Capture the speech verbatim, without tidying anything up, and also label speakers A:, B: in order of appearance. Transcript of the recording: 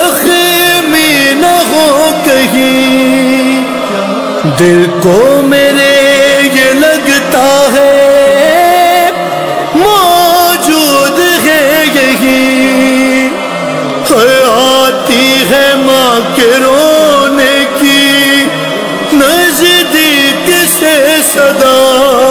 A: जख्मी न हो कहीं, दिल को मेरे ये लगता है मौजूद है यही। आती है माँ के रोने की नजदीक से सदा,